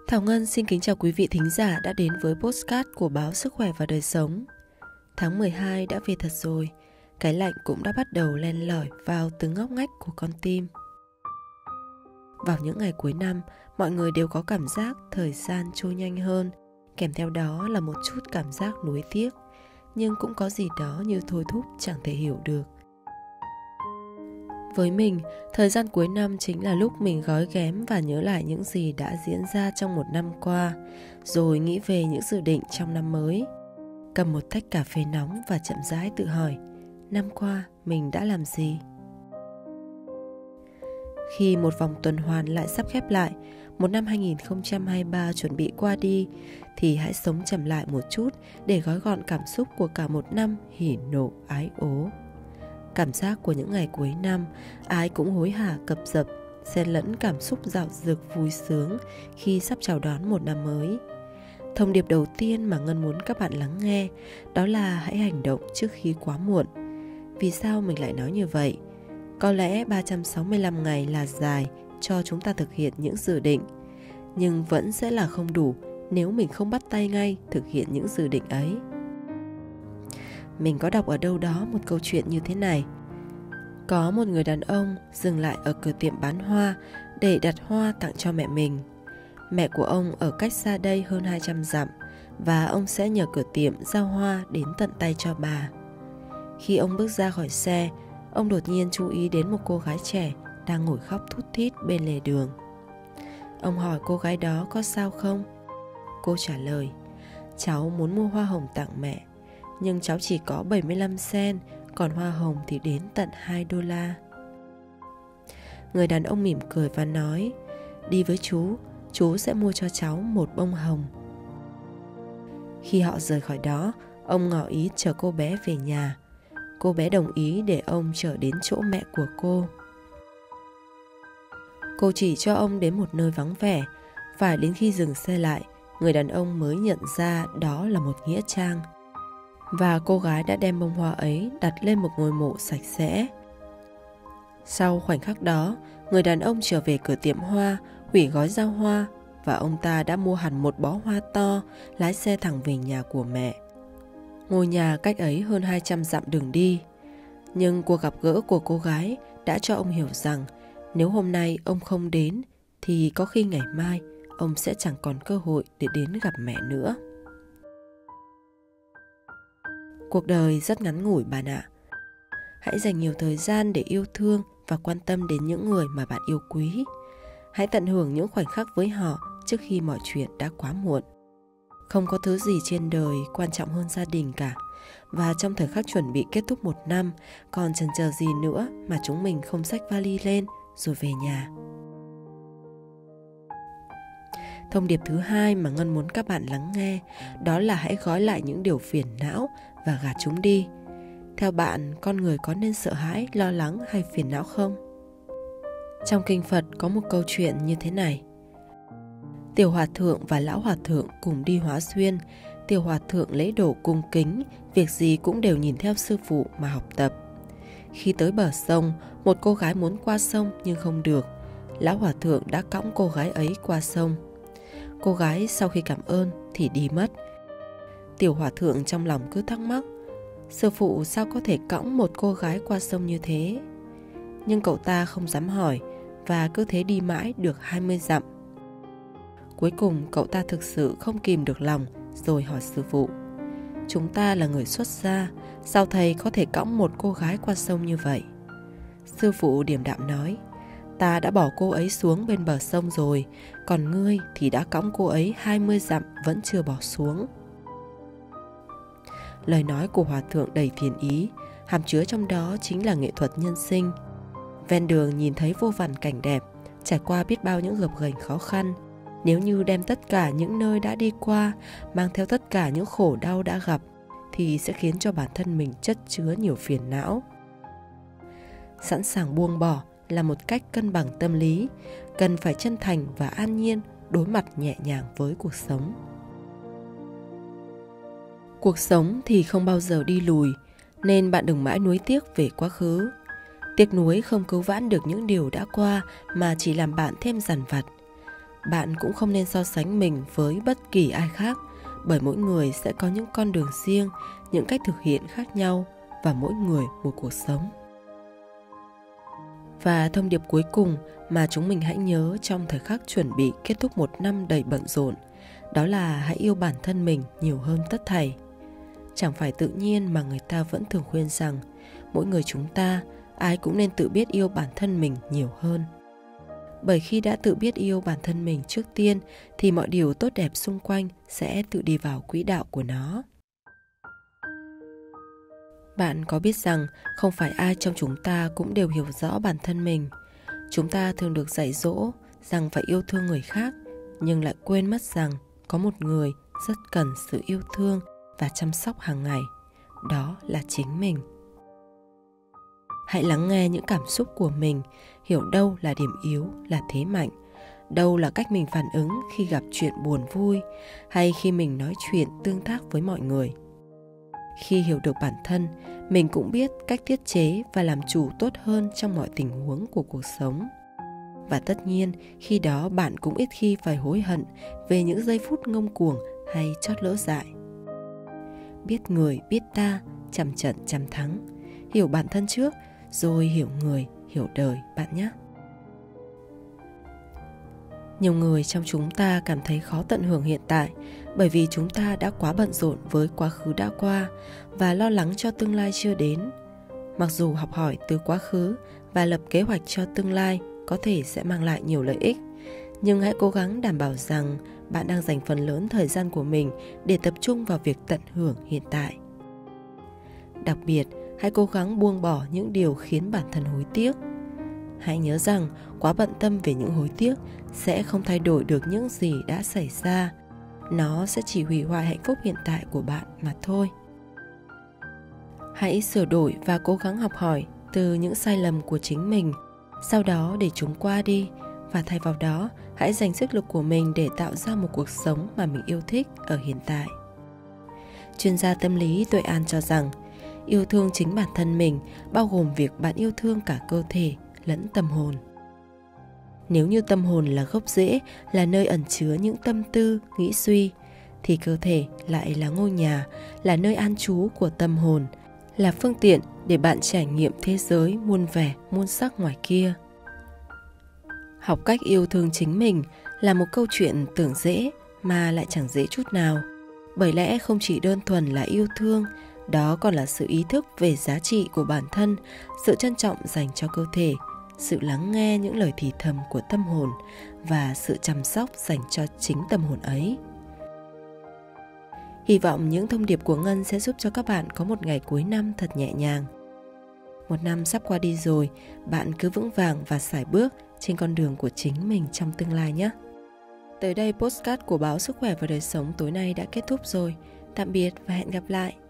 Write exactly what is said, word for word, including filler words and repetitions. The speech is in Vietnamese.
Thảo Ngân xin kính chào quý vị thính giả đã đến với podcast của báo Sức khỏe và đời sống. Tháng mười hai đã về thật rồi, cái lạnh cũng đã bắt đầu len lỏi vào từng ngóc ngách của con tim. Vào những ngày cuối năm, mọi người đều có cảm giác thời gian trôi nhanh hơn, kèm theo đó là một chút cảm giác nuối tiếc, nhưng cũng có gì đó như thôi thúc chẳng thể hiểu được. Với mình, thời gian cuối năm chính là lúc mình gói ghém và nhớ lại những gì đã diễn ra trong một năm qua, rồi nghĩ về những dự định trong năm mới. Cầm một tách cà phê nóng và chậm rãi tự hỏi, năm qua mình đã làm gì? Khi một vòng tuần hoàn lại sắp khép lại, một năm hai không hai ba chuẩn bị qua đi, thì hãy sống chậm lại một chút để gói gọn cảm xúc của cả một năm hỉ nộ ái ố. Cảm giác của những ngày cuối năm, ai cũng hối hả cập dập, xen lẫn cảm xúc dạo dực vui sướng khi sắp chào đón một năm mới. Thông điệp đầu tiên mà Ngân muốn các bạn lắng nghe, đó là hãy hành động trước khi quá muộn. Vì sao mình lại nói như vậy? Có lẽ ba trăm sáu mươi lăm ngày là dài cho chúng ta thực hiện những dự định, nhưng vẫn sẽ là không đủ nếu mình không bắt tay ngay thực hiện những dự định ấy. Mình có đọc ở đâu đó một câu chuyện như thế này. Có một người đàn ông dừng lại ở cửa tiệm bán hoa để đặt hoa tặng cho mẹ mình. Mẹ của ông ở cách xa đây hơn hai trăm dặm và ông sẽ nhờ cửa tiệm giao hoa đến tận tay cho bà. Khi ông bước ra khỏi xe, ông đột nhiên chú ý đến một cô gái trẻ đang ngồi khóc thút thít bên lề đường. Ông hỏi cô gái đó có sao không? Cô trả lời, cháu muốn mua hoa hồng tặng mẹ, nhưng cháu chỉ có bảy mươi lăm sen, còn hoa hồng thì đến tận hai đô la. Người đàn ông mỉm cười và nói, đi với chú, chú sẽ mua cho cháu một bông hồng. Khi họ rời khỏi đó, ông ngỏ ý chở cô bé về nhà. Cô bé đồng ý để ông chở đến chỗ mẹ của cô. Cô chỉ cho ông đến một nơi vắng vẻ. Phải đến khi dừng xe lại, người đàn ông mới nhận ra đó là một nghĩa trang. Và cô gái đã đem bông hoa ấy đặt lên một ngôi mộ sạch sẽ. Sau khoảnh khắc đó, người đàn ông trở về cửa tiệm hoa, hủy gói giao hoa, và ông ta đã mua hẳn một bó hoa to, lái xe thẳng về nhà của mẹ. Ngôi nhà cách ấy hơn hai trăm dặm đường đi. Nhưng cuộc gặp gỡ của cô gái đã cho ông hiểu rằng nếu hôm nay ông không đến thì có khi ngày mai ông sẽ chẳng còn cơ hội để đến gặp mẹ nữa. Cuộc đời rất ngắn ngủi bạn ạ. Hãy dành nhiều thời gian để yêu thương và quan tâm đến những người mà bạn yêu quý. Hãy tận hưởng những khoảnh khắc với họ trước khi mọi chuyện đã quá muộn. Không có thứ gì trên đời quan trọng hơn gia đình cả. Và trong thời khắc chuẩn bị kết thúc một năm, còn chần chờ gì nữa mà chúng mình không xách vali lên rồi về nhà. Thông điệp thứ hai mà Ngân muốn các bạn lắng nghe, đó là hãy gói lại những điều phiền não và gạt chúng đi. Theo bạn, con người có nên sợ hãi, lo lắng hay phiền não không? Trong kinh Phật có một câu chuyện như thế này. Tiểu hòa thượng và lão hòa thượng cùng đi hóa duyên. Tiểu hòa thượng lễ độ cung kính, việc gì cũng đều nhìn theo sư phụ mà học tập. Khi tới bờ sông, một cô gái muốn qua sông nhưng không được. Lão hòa thượng đã cõng cô gái ấy qua sông. Cô gái sau khi cảm ơn thì đi mất. Tiểu hòa thượng trong lòng cứ thắc mắc, sư phụ sao có thể cõng một cô gái qua sông như thế? Nhưng cậu ta không dám hỏi và cứ thế đi mãi được hai mươi dặm. Cuối cùng cậu ta thực sự không kìm được lòng rồi hỏi sư phụ, chúng ta là người xuất gia, sao thầy có thể cõng một cô gái qua sông như vậy? Sư phụ điềm đạm nói, ta đã bỏ cô ấy xuống bên bờ sông rồi, còn ngươi thì đã cõng cô ấy hai mươi dặm vẫn chưa bỏ xuống. Lời nói của hòa thượng đầy thiền ý, hàm chứa trong đó chính là nghệ thuật nhân sinh. Ven đường nhìn thấy vô vàn cảnh đẹp, trải qua biết bao những gập ghềnh khó khăn. Nếu như đem tất cả những nơi đã đi qua, mang theo tất cả những khổ đau đã gặp, thì sẽ khiến cho bản thân mình chất chứa nhiều phiền não. Sẵn sàng buông bỏ là một cách cân bằng tâm lý, cần phải chân thành và an nhiên đối mặt nhẹ nhàng với cuộc sống. Cuộc sống thì không bao giờ đi lùi, nên bạn đừng mãi nuối tiếc về quá khứ. Tiếc nuối không cứu vãn được những điều đã qua mà chỉ làm bạn thêm dằn vặt. Bạn cũng không nên so sánh mình với bất kỳ ai khác, bởi mỗi người sẽ có những con đường riêng, những cách thực hiện khác nhau và mỗi người một cuộc sống. Và thông điệp cuối cùng mà chúng mình hãy nhớ trong thời khắc chuẩn bị kết thúc một năm đầy bận rộn, đó là hãy yêu bản thân mình nhiều hơn tất thảy. Chẳng phải tự nhiên mà người ta vẫn thường khuyên rằng mỗi người chúng ta, ai cũng nên tự biết yêu bản thân mình nhiều hơn. Bởi khi đã tự biết yêu bản thân mình trước tiên thì mọi điều tốt đẹp xung quanh sẽ tự đi vào quỹ đạo của nó. Bạn có biết rằng không phải ai trong chúng ta cũng đều hiểu rõ bản thân mình. Chúng ta thường được dạy dỗ rằng phải yêu thương người khác, nhưng lại quên mất rằng có một người rất cần sự yêu thương và chăm sóc hàng ngày. Đó là chính mình. Hãy lắng nghe những cảm xúc của mình, hiểu đâu là điểm yếu, là thế mạnh, đâu là cách mình phản ứng khi gặp chuyện buồn vui, hay khi mình nói chuyện tương tác với mọi người. Khi hiểu được bản thân, mình cũng biết cách tiết chế và làm chủ tốt hơn trong mọi tình huống của cuộc sống. Và tất nhiên, khi đó bạn cũng ít khi phải hối hận về những giây phút ngông cuồng hay chót lỡ dại. Biết người, biết ta, trăm trận trăm thắng. Hiểu bản thân trước, rồi hiểu người, hiểu đời bạn nhé. Nhiều người trong chúng ta cảm thấy khó tận hưởng hiện tại bởi vì chúng ta đã quá bận rộn với quá khứ đã qua và lo lắng cho tương lai chưa đến. Mặc dù học hỏi từ quá khứ và lập kế hoạch cho tương lai có thể sẽ mang lại nhiều lợi ích, nhưng hãy cố gắng đảm bảo rằng bạn đang dành phần lớn thời gian của mình để tập trung vào việc tận hưởng hiện tại. Đặc biệt, hãy cố gắng buông bỏ những điều khiến bản thân hối tiếc. Hãy nhớ rằng quá bận tâm về những hối tiếc sẽ không thay đổi được những gì đã xảy ra. Nó sẽ chỉ hủy hoại hạnh phúc hiện tại của bạn mà thôi. Hãy sửa đổi và cố gắng học hỏi từ những sai lầm của chính mình, sau đó để chúng qua đi, và thay vào đó, hãy dành sức lực của mình để tạo ra một cuộc sống mà mình yêu thích ở hiện tại. Chuyên gia tâm lý Tuệ An cho rằng, yêu thương chính bản thân mình bao gồm việc bạn yêu thương cả cơ thể lẫn tâm hồn. Nếu như tâm hồn là gốc rễ, là nơi ẩn chứa những tâm tư, nghĩ suy, thì cơ thể lại là ngôi nhà, là nơi an trú của tâm hồn, là phương tiện để bạn trải nghiệm thế giới muôn vẻ, muôn sắc ngoài kia. Học cách yêu thương chính mình là một câu chuyện tưởng dễ mà lại chẳng dễ chút nào. Bởi lẽ không chỉ đơn thuần là yêu thương, đó còn là sự ý thức về giá trị của bản thân, sự trân trọng dành cho cơ thể, sự lắng nghe những lời thì thầm của tâm hồn và sự chăm sóc dành cho chính tâm hồn ấy. Hy vọng những thông điệp của Ngân sẽ giúp cho các bạn có một ngày cuối năm thật nhẹ nhàng. Một năm sắp qua đi rồi, bạn cứ vững vàng và sải bước trên con đường của chính mình trong tương lai nhé. Tới đây podcast của báo Sức khỏe và đời sống tối nay đã kết thúc rồi. Tạm biệt và hẹn gặp lại.